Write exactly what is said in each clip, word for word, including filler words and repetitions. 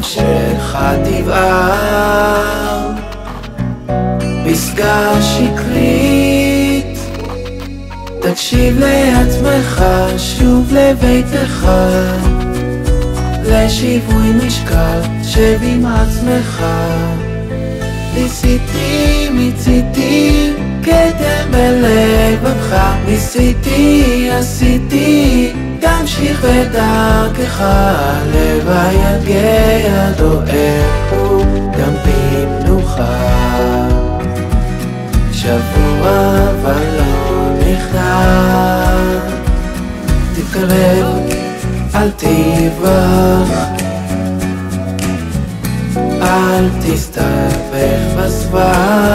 נפשך תבער, פסגה שקרית, תקשיב לעצמך, שוב לביתך, לשיווי משקל, שב עם עצמך. ניסיתי, מיציתי, כתם בלבבך, ניסיתי, עשיתי, תמשיך בדרכך, הלב היגע דואג הוא גם במנוחה. שבוע אבל לא נכנע, תתקרב, אל תברח, אל תסתבך בסבך.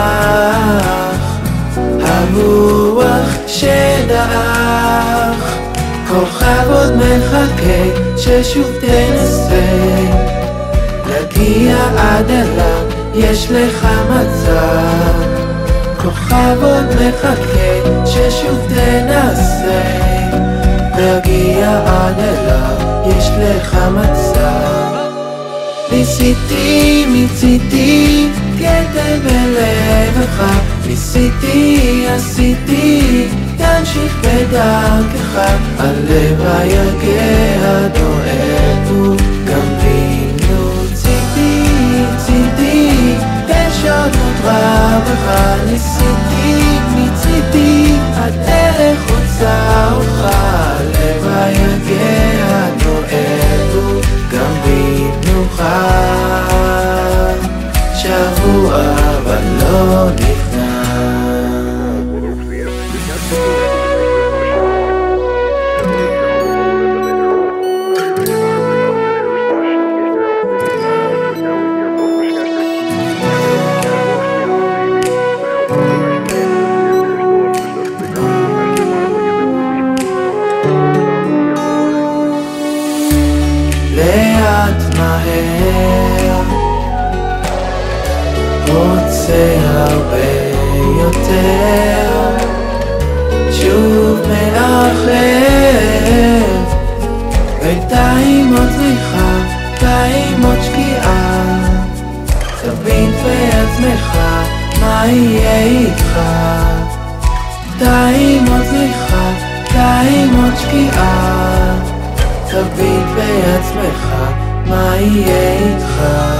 הרוח שדעך, כוכב עוד מחכה ששוב תנסה להגיע עד אליו, יש לך מצב. כוכב עוד מחכה ששוב תנסה להגיע עד אליו, יש לך מצב. ניסיתי, מיציתי, כתם בלבבך, ניסיתי, עשיתי, תמשיך בדרכך, הלב היגע דואג הוא גם בינו. צידי, צידי, בשונות רבך, ניסיתי, מיציתי, הדרך רוצה אותך, הלב היגע דואג הוא גם במנוחה. שבוע אבל לא נכנע. לאט מהר, רוצה הרבה יותר, שוב מאחר, בינתיים עוד זריחה, בינתיים עוד שקיעה. תבין בעצמך מה יהיה איתך, בינתיים עוד זריחה, בינתיים עוד שקיעה. תבין בעצמך מה יהיה איתך.